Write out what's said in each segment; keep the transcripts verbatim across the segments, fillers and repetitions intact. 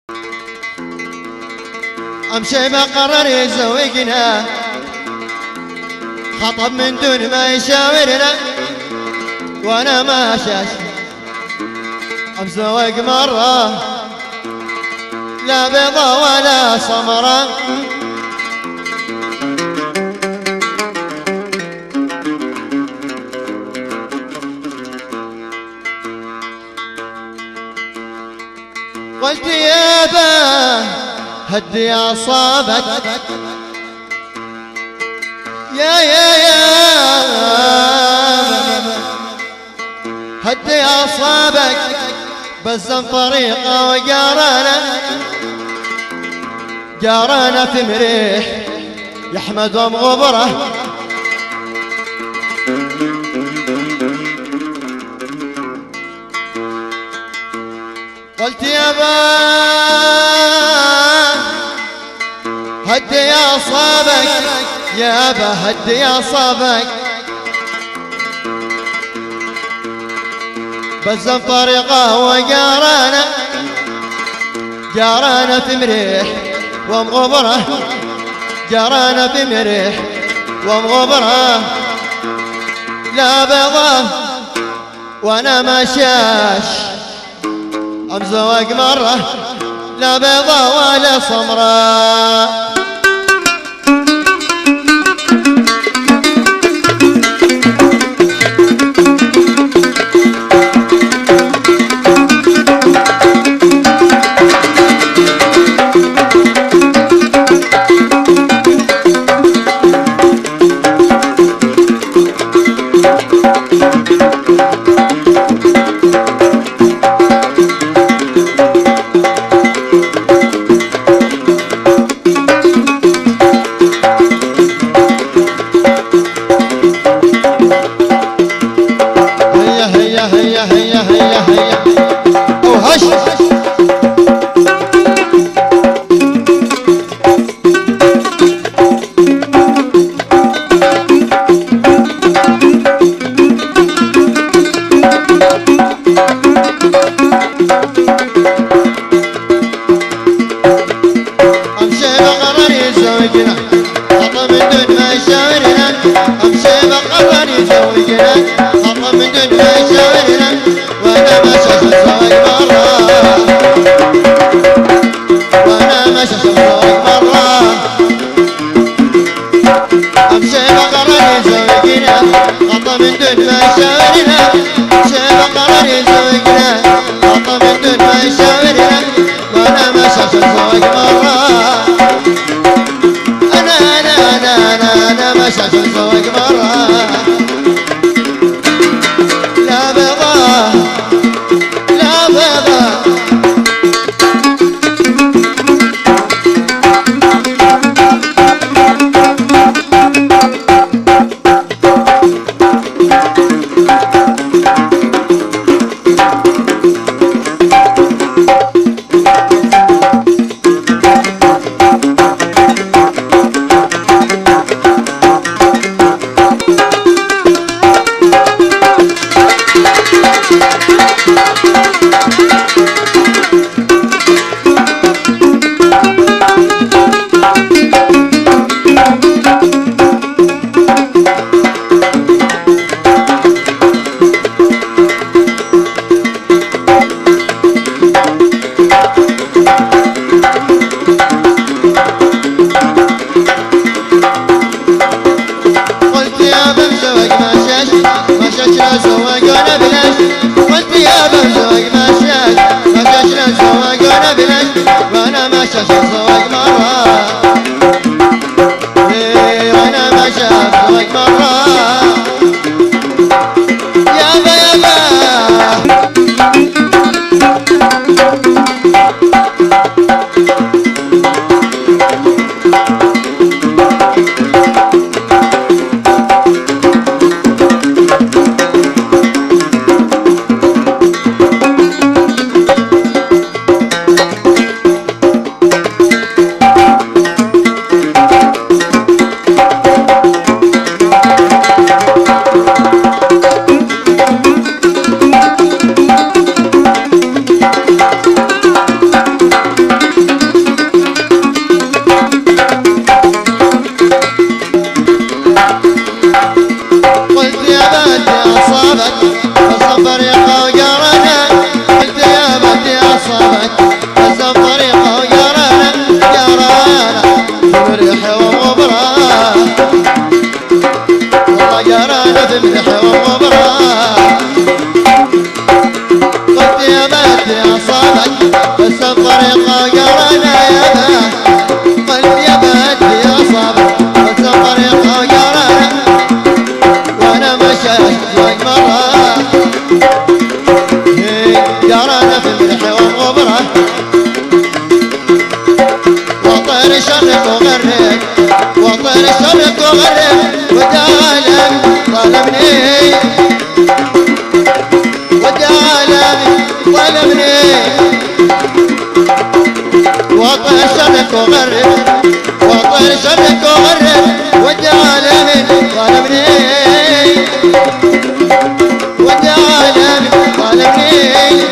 امشي بقرر يزوجنا، خطب من دون ما يشاورنا، وانا ما شاش امزوج مرة لا بيضة ولا سمرة. قلت يابا هدي أعصابك يا يا يا هدي أعصابك، بزم طريقة وجارانا جارانا في مريح يحمد أم غبره. قلت يابا هدي أعصابك يابا هدي أعصابك، بزم طريقه وجارانا جارانا في مريح ومغبره، جارانا في مريح ومغبره. لا بيضة وانا ما شاش امزوج مرة، لا بيضة ولا سمراء. Thank you. طريقه قرانا يابا قلبي يبدي يا صابر وسط طريقه قرانا وانا مشيت زواج مره قرانا في الملح والغبره وطير شرق وغرب وطير شرق وغرب وجعلم ظلمني وجعلم ظلمني وطير شرق وغرب وطير شرق وغرب وجعلم ظلمني وجعلم ظلمني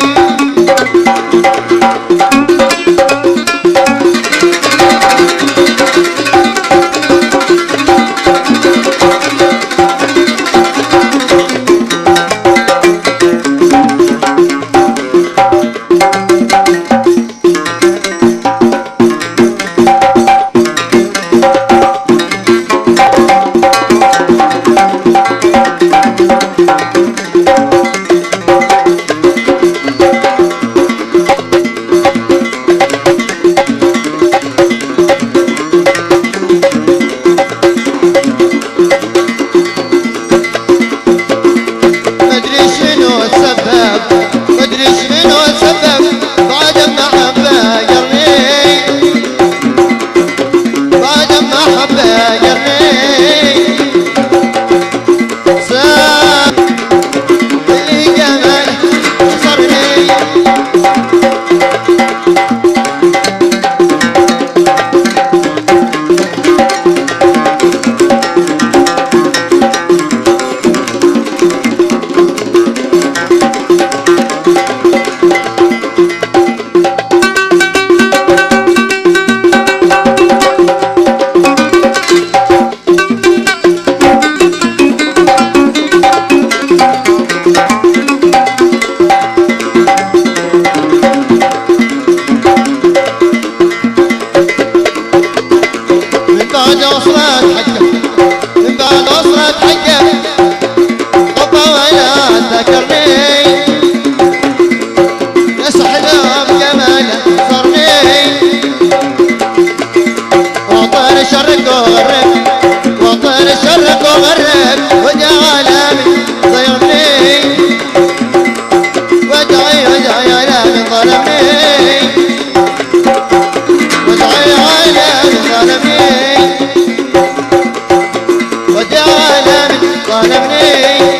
ظلمني